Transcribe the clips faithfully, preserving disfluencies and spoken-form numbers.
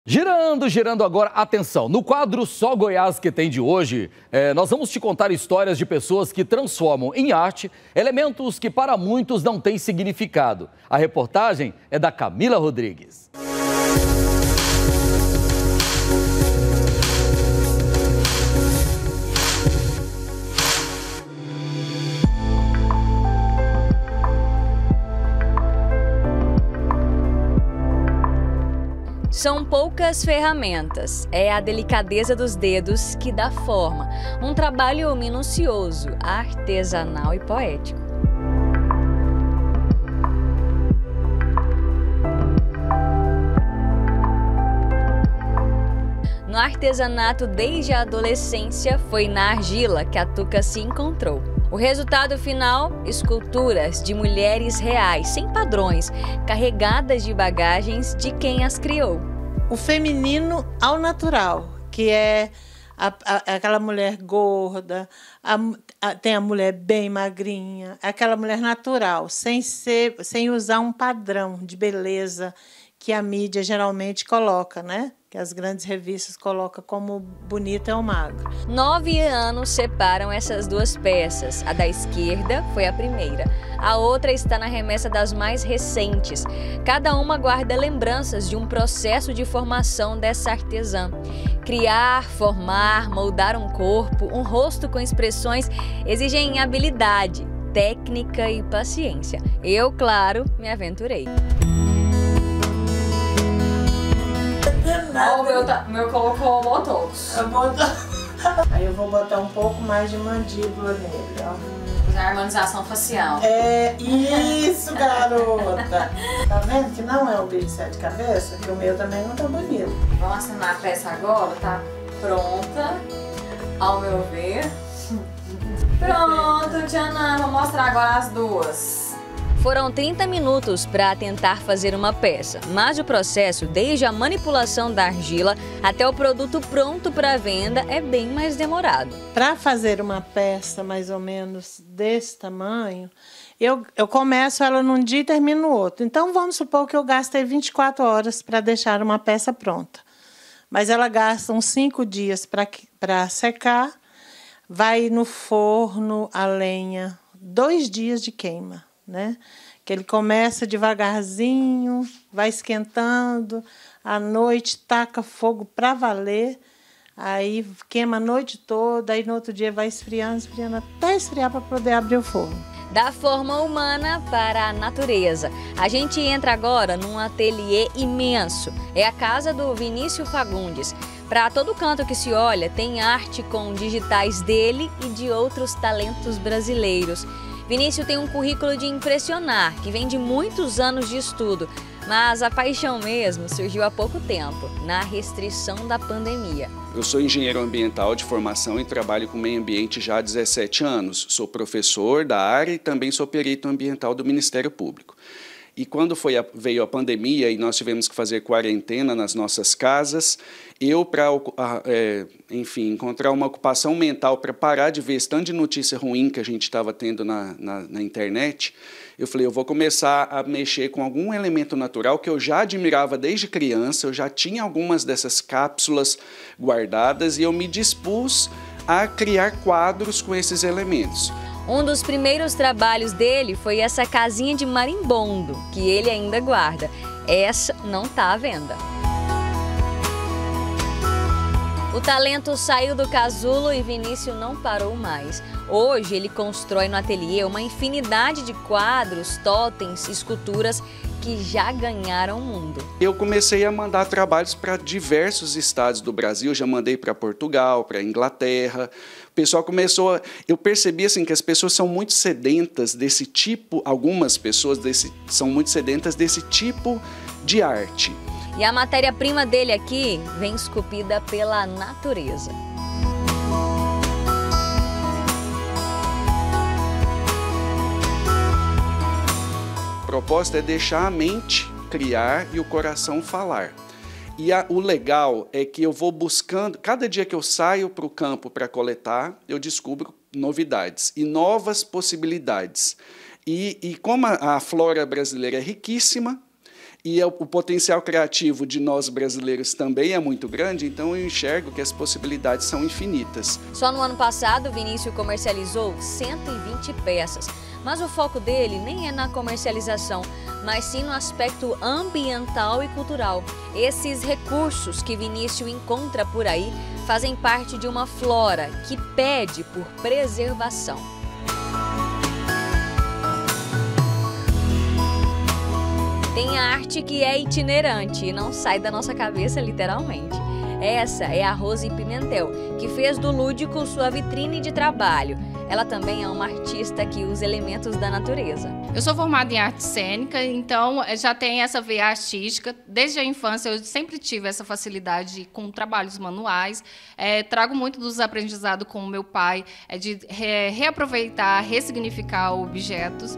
Girando, girando agora, atenção, no quadro Só Goiás que tem de hoje, é, nós vamos te contar histórias de pessoas que transformam em arte elementos que para muitos não têm significado. A reportagem é da Camila Rodrigues. São poucas ferramentas, é a delicadeza dos dedos que dá forma. Um trabalho minucioso, artesanal e poético. No artesanato desde a adolescência, foi na argila que a Tuca se encontrou. O resultado final, esculturas de mulheres reais, sem padrões, carregadas de bagagens de quem as criou. O feminino ao natural, que é a, a, aquela mulher gorda, a, a, tem a mulher bem magrinha, aquela mulher natural, sem, ser, sem usar um padrão de beleza que a mídia geralmente coloca, né? Que as grandes revistas colocam como bonita ou magra. Nove anos separam essas duas peças. A da esquerda foi a primeira. A outra está na remessa das mais recentes. Cada uma guarda lembranças de um processo de formação dessa artesã. Criar, formar, moldar um corpo, um rosto com expressões exigem habilidade, técnica e paciência. Eu, claro, me aventurei. O meu, tá, meu colocou botox. Aí eu vou botar um pouco mais de mandíbula nele, ó. Fazer a harmonização facial. É isso, garota. Tá vendo que não é um bicho de sete cabeças? Que o meu também não tá bonito. Vamos assinar a peça agora, tá pronta, ao meu ver. Pronto, Tiana, vou mostrar agora as duas. Foram trinta minutos para tentar fazer uma peça, mas o processo, desde a manipulação da argila até o produto pronto para venda, é bem mais demorado. Para fazer uma peça mais ou menos desse tamanho, eu, eu começo ela num dia e termino no outro. Então, vamos supor que eu gastei vinte e quatro horas para deixar uma peça pronta. Mas ela gasta uns cinco dias para secar, vai no forno a lenha, dois dias de queima. Né? Que ele começa devagarzinho, vai esquentando, à noite taca fogo para valer, aí queima a noite toda, aí no outro dia vai esfriando, esfriando até esfriar para poder abrir o forno. Da forma humana para a natureza. A gente entra agora num ateliê imenso. É a casa do Vinícius Fagundes. Para todo canto que se olha, tem arte com digitais dele e de outros talentos brasileiros. Vinícius tem um currículo de impressionar, que vem de muitos anos de estudo, mas a paixão mesmo surgiu há pouco tempo, na restrição da pandemia. Eu sou engenheiro ambiental de formação e trabalho com meio ambiente já há dezessete anos. Sou professor da área e também sou perito ambiental do Ministério Público. E quando foi a, veio a pandemia e nós tivemos que fazer quarentena nas nossas casas, eu, para é, enfim, encontrar uma ocupação mental para parar de ver esse tanto de notícia ruim que a gente estava tendo na, na, na internet, eu falei, eu vou começar a mexer com algum elemento natural que eu já admirava desde criança, eu já tinha algumas dessas cápsulas guardadas e eu me dispus a criar quadros com esses elementos. Um dos primeiros trabalhos dele foi essa casinha de marimbondo, que ele ainda guarda. Essa não está à venda. O talento saiu do casulo e Vinícius não parou mais. Hoje ele constrói no ateliê uma infinidade de quadros, totens, esculturas que já ganharam o mundo. Eu comecei a mandar trabalhos para diversos estados do Brasil, já mandei para Portugal, para Inglaterra. O pessoal começou a... Eu percebi assim, que as pessoas são muito sedentas desse tipo, algumas pessoas desse, são muito sedentas desse tipo de arte. E a matéria-prima dele aqui vem esculpida pela natureza. A proposta é deixar a mente criar e o coração falar. E a, o legal é que eu vou buscando, cada dia que eu saio para o campo para coletar, eu descubro novidades e novas possibilidades. E, e como a, a flora brasileira é riquíssima, E o potencial criativo de nós brasileiros também é muito grande, então eu enxergo que as possibilidades são infinitas. Só no ano passado, Vinícius comercializou cento e vinte peças. Mas o foco dele nem é na comercialização, mas sim no aspecto ambiental e cultural. Esses recursos que Vinícius encontra por aí fazem parte de uma flora que pede por preservação. Tem arte que é itinerante e não sai da nossa cabeça literalmente. Essa é a Rose Pimentel, que fez do lúdico sua vitrine de trabalho. Ela também é uma artista que usa elementos da natureza. Eu sou formada em arte cênica, então já tenho essa veia artística. Desde a infância eu sempre tive essa facilidade com trabalhos manuais. É, trago muito dos aprendizados com o meu pai, é de re reaproveitar, ressignificar objetos.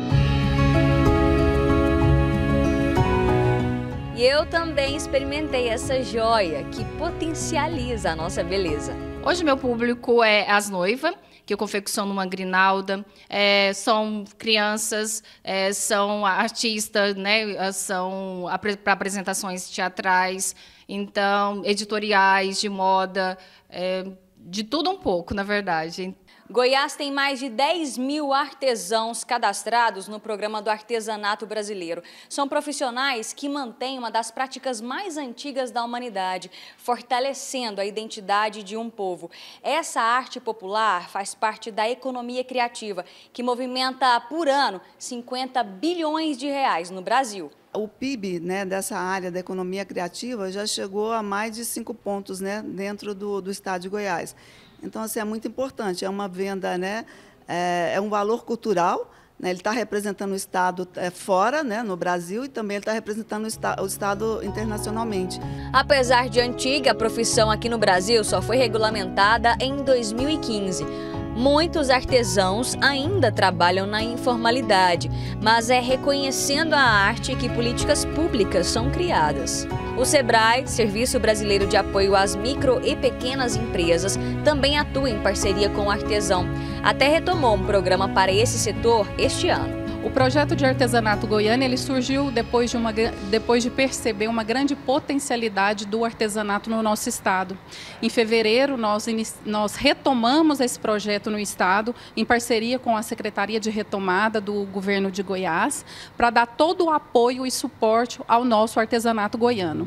E eu também experimentei essa joia que potencializa a nossa beleza. Hoje meu público é as noivas, que eu confecciono uma grinalda, é, são crianças, é, são artistas, né, são para apresentações teatrais, então editoriais, de moda, é, de tudo um pouco, na verdade. Goiás tem mais de dez mil artesãos cadastrados no programa do artesanato brasileiro. São profissionais que mantêm uma das práticas mais antigas da humanidade, fortalecendo a identidade de um povo. Essa arte popular faz parte da economia criativa, que movimenta por ano cinquenta bilhões de reais no Brasil. O P I B, né, dessa área da economia criativa já chegou a mais de cinco pontos, né, dentro do, do estado de Goiás. Então, assim, é muito importante, é uma venda, né, é, é um valor cultural, né, ele está representando o Estado é, fora, né, no Brasil, e também ele está representando o, esta, o Estado internacionalmente. Apesar de antiga, a profissão aqui no Brasil só foi regulamentada em dois mil e quinze. Muitos artesãos ainda trabalham na informalidade, mas é reconhecendo a arte que políticas públicas são criadas. O SEBRAE, Serviço Brasileiro de Apoio às Micro e Pequenas Empresas, também atua em parceria com o artesão. Até retomou um programa para esse setor este ano. O projeto de artesanato goiano ele surgiu depois de, uma, depois de perceber uma grande potencialidade do artesanato no nosso estado. Em fevereiro, nós, nós retomamos esse projeto no estado, em parceria com a Secretaria de Retomada do Governo de Goiás, para dar todo o apoio e suporte ao nosso artesanato goiano.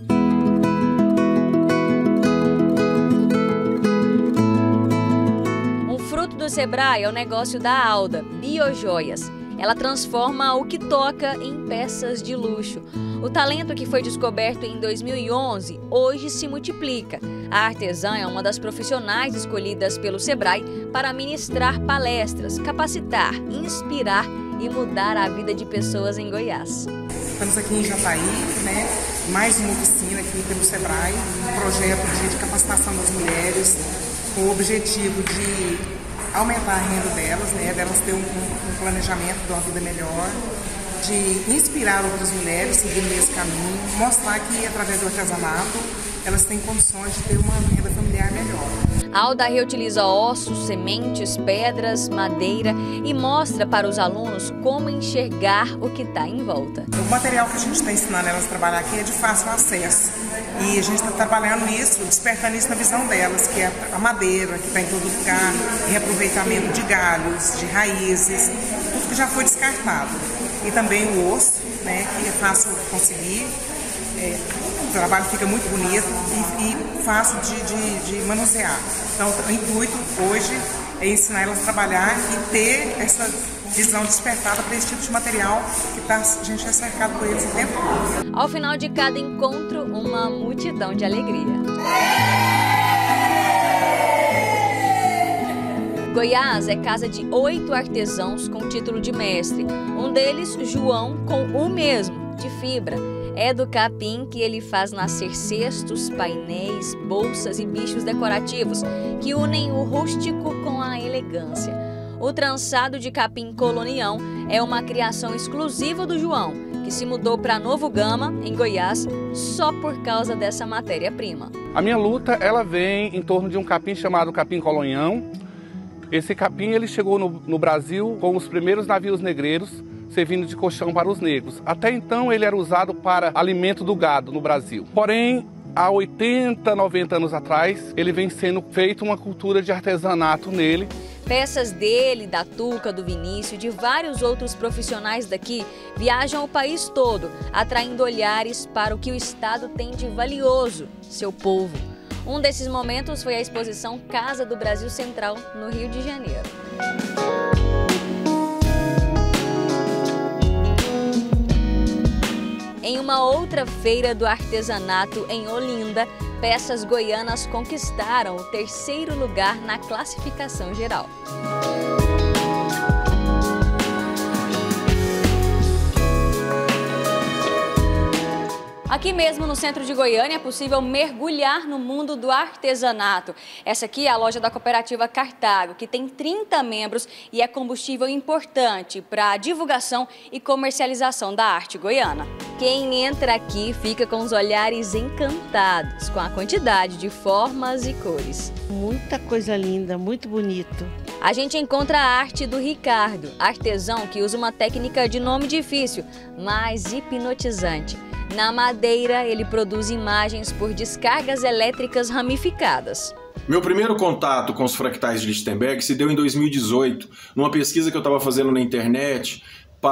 Um fruto do SEBRAE é o negócio da Alda, Biojoias. Ela transforma o que toca em peças de luxo. O talento que foi descoberto em dois mil e onze hoje se multiplica. A artesã é uma das profissionais escolhidas pelo SEBRAE para ministrar palestras, capacitar, inspirar e mudar a vida de pessoas em Goiás. Estamos aqui em Jataí, né? Mais uma oficina aqui pelo SEBRAE, um projeto de, de capacitação das mulheres, com o objetivo de aumentar a renda delas, né, delas ter um, um planejamento de uma vida melhor, de inspirar outras mulheres seguindo esse caminho, mostrar que através do artesanato elas têm condições de ter uma renda familiar melhor. A Alda reutiliza ossos, sementes, pedras, madeira e mostra para os alunos como enxergar o que está em volta. O material que a gente está ensinando elas a trabalhar aqui é de fácil acesso. E a gente está trabalhando nisso, despertando isso na visão delas, que é a madeira, que está em todo lugar, reaproveitamento de galhos, de raízes, tudo que já foi descartado. E também o osso, né, que é fácil conseguir, é, o trabalho fica muito bonito e, e fácil de, de, de manusear. Então, o intuito hoje é ensinar elas a trabalhar e ter essa visão despertada para esse tipo de material que tá, a gente é cercado por eles o tempo todo. Ao final de cada encontro, uma multidão de alegria. Goiás é casa de oito artesãos com título de mestre. Um deles, João, com o mesmo, de fibra. É do capim que ele faz nascer cestos, painéis, bolsas e bichos decorativos que unem o rústico com a elegância. O trançado de capim colonião é uma criação exclusiva do João, que se mudou para Novo Gama, em Goiás, só por causa dessa matéria-prima. A minha luta ela vem em torno de um capim chamado capim colonião. Esse capim ele chegou no, no Brasil com os primeiros navios negreiros, servindo de colchão para os negros. Até então ele era usado para alimento do gado no Brasil. Porém, há oitenta, noventa anos atrás, ele vem sendo feito uma cultura de artesanato nele. Peças dele, da Tuca, do Vinícius e de vários outros profissionais daqui viajam o país todo, atraindo olhares para o que o estado tem de valioso, seu povo. Um desses momentos foi a exposição Casa do Brasil Central, no Rio de Janeiro. Em uma outra feira do artesanato em Olinda, peças goianas conquistaram o terceiro lugar na classificação geral. Aqui mesmo no centro de Goiânia é possível mergulhar no mundo do artesanato. Essa aqui é a loja da cooperativa Cartago, que tem trinta membros e é combustível importante para a divulgação e comercialização da arte goiana. Quem entra aqui fica com os olhares encantados com a quantidade de formas e cores. Muita coisa linda, muito bonito. A gente encontra a arte do Ricardo, artesão que usa uma técnica de nome difícil, mas hipnotizante. Na madeira, ele produz imagens por descargas elétricas ramificadas. Meu primeiro contato com os fractais de Lichtenberg se deu em dois mil e dezoito, numa pesquisa que eu estava fazendo na internet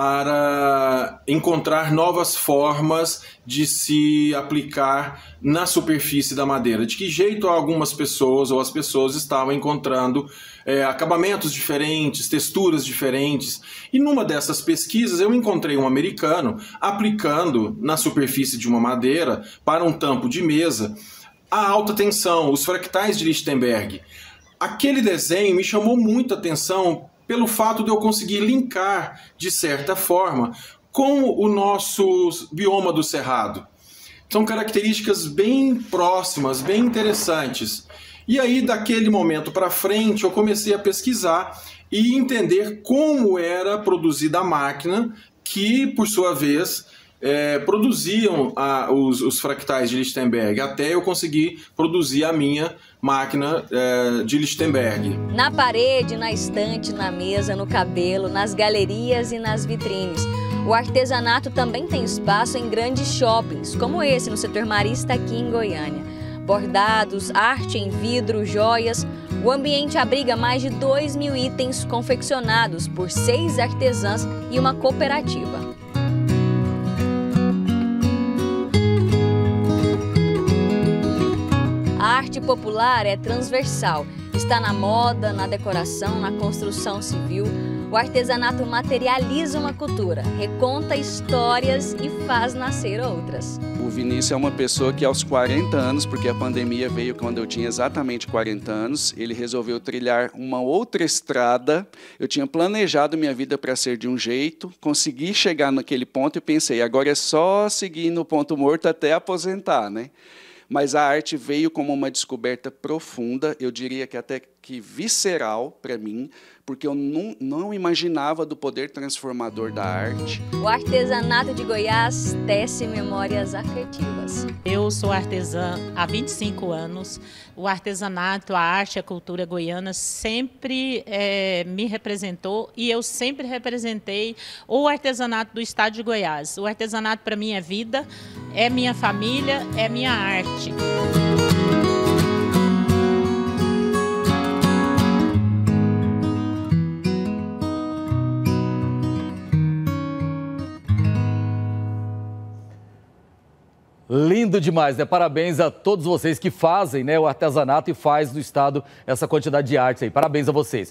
para encontrar novas formas de se aplicar na superfície da madeira. De que jeito algumas pessoas ou as pessoas estavam encontrando é, acabamentos diferentes, texturas diferentes. E numa dessas pesquisas eu encontrei um americano aplicando na superfície de uma madeira para um tampo de mesa a alta tensão, os fractais de Lichtenberg. Aquele desenho me chamou muita atenção pelo fato de eu conseguir linkar, de certa forma, com o nosso bioma do Cerrado. São características bem próximas, bem interessantes. E aí, daquele momento para frente, eu comecei a pesquisar e entender como era produzida a máquina que, por sua vez, É, produziam a, os, os fractais de Lichtenberg, até eu conseguir produzir a minha máquina é, de Lichtenberg. Na parede, na estante, na mesa, no cabelo, nas galerias e nas vitrines. O artesanato também tem espaço em grandes shoppings, como esse no setor marista aqui em Goiânia. Bordados, arte em vidro, joias. O ambiente abriga mais de dois mil itens confeccionados por seis artesãs e uma cooperativa. A arte popular é transversal, está na moda, na decoração, na construção civil. O artesanato materializa uma cultura, reconta histórias e faz nascer outras. O Vinícius é uma pessoa que aos quarenta anos, porque a pandemia veio quando eu tinha exatamente quarenta anos, ele resolveu trilhar uma outra estrada. Eu tinha planejado minha vida para ser de um jeito, consegui chegar naquele ponto e pensei, agora é só seguir no ponto morto até aposentar, né? Mas a arte veio como uma descoberta profunda, eu diria que até que visceral para mim, porque eu não, não imaginava do poder transformador da arte. O artesanato de Goiás tece memórias afetivas. Eu sou artesã há vinte e cinco anos. O artesanato, a arte, a cultura goiana sempre é, me representou e eu sempre representei o artesanato do estado de Goiás. O artesanato para mim é vida, é minha família, é minha arte. Lindo demais, né? Parabéns a todos vocês que fazem, né, o artesanato e faz do estado essa quantidade de arte aí. Parabéns a vocês.